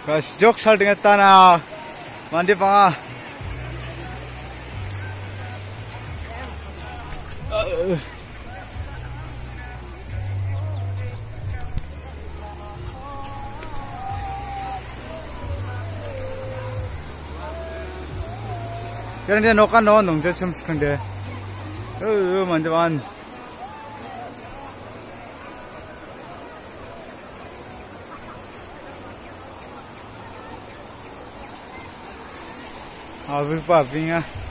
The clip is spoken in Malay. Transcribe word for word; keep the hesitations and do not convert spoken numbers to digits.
Guys, jok sal dengan tanah. Mandi panga. Kaya dia nokan no nung jet sum skande. Oh, mandi pan. Abi pa pinga.